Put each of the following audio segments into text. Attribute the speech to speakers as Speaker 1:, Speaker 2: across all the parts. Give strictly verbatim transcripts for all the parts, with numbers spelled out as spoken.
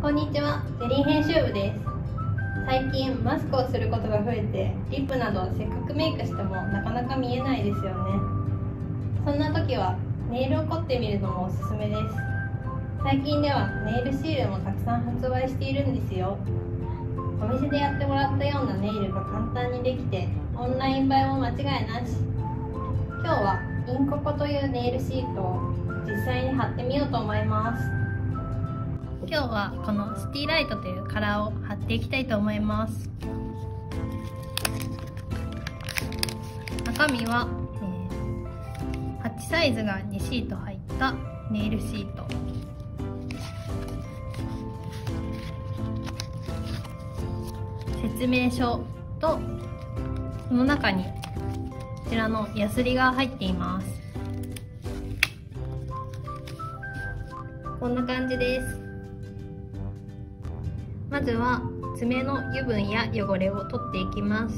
Speaker 1: こんにちは、ゼリー編集部です。最近マスクをすることが増えて、リップなどせっかくメイクしてもなかなか見えないですよね。そんな時はネイルを凝ってみるのもおすすめです。最近ではネイルシールもたくさん発売しているんですよ。お店でやってもらったようなネイルが簡単にできて、オンライン映えも間違いなし。今日はインココというネイルシートを実際に貼ってみようと思います。今日はこのシティライトというカラーを貼っていきたいと思います。中身は、えー、はちサイズがにシート入ったネイルシート、説明書とその中にこちらのヤスリが入っています。こんな感じです。まずは爪の油分や汚れを取っていきます。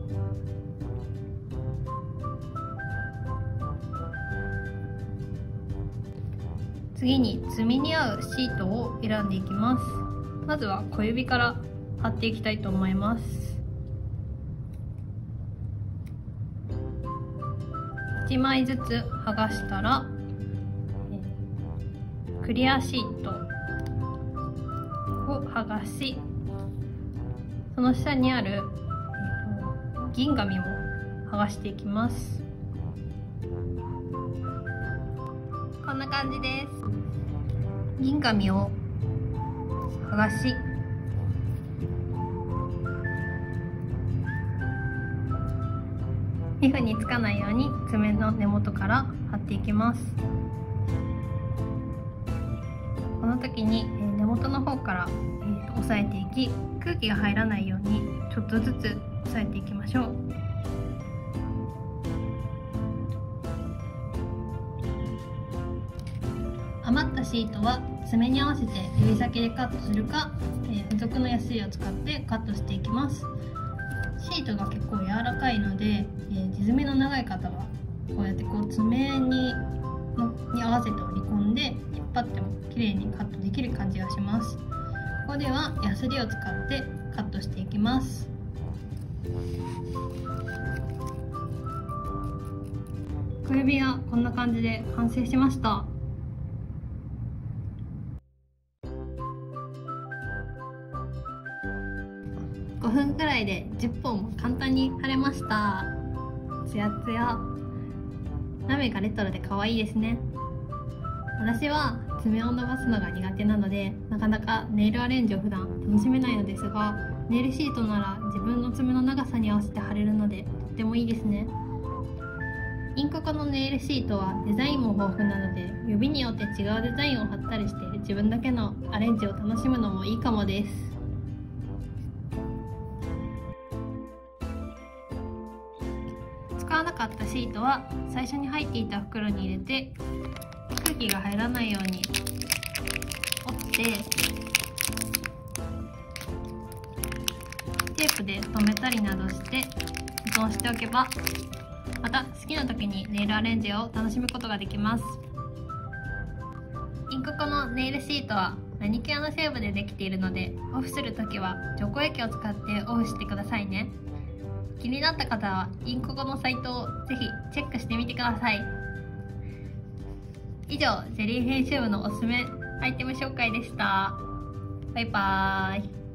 Speaker 1: 次に爪に合うシートを選んでいきます。まずは小指から貼っていきたいと思います。いちまいずつ剥がしたらクリアシートを剥がし、その下にある、えーと、銀紙も剥がしていきます。こんな感じです。銀紙を剥がし、皮膚につかないように爪の根元から貼っていきます。この時に根元の方から、えー、と押さえていき、空気が入らないようにちょっとずつ押さえていきましょう。余ったシートは爪に合わせて指先でカットするか、えー、付属のヤスリを使ってカットしていきます。シートが結構柔らかいので、えー、地爪の長い方はこうやってこう爪にのに合わせて折り込んで引っ張っても綺麗にカットできる感じがします。ここではヤスリを使ってカットしていきます。小指はこんな感じで完成しました。ごふんくらいでじゅっぽんも簡単に貼れました。ツヤツヤ、ラメがレトロで可愛いですね。私は爪を伸ばすのが苦手なので、なかなかネイルアレンジを普段楽しめないのですが、ネイルシートなら自分の爪の長さに合わせて貼れるのでとってもいいですね。インココのネイルシートはデザインも豊富なので、指によって違うデザインを貼ったりして自分だけのアレンジを楽しむのもいいかもです。使わなかったシートは最初に入っていた袋に入れて、空気が入らないように折ってテープで留めたりなどして保存しておけば、また好きな時にネイルアレンジを楽しむことができます。インココのネイルシートはマニキュアの成分でできているので、オフする時は除光液を使ってオフしてくださいね。気になった方はインココのサイトをぜひチェックしてみてください。以上、ゼリー編集部のおすすめアイテム紹介でした。バイバーイ。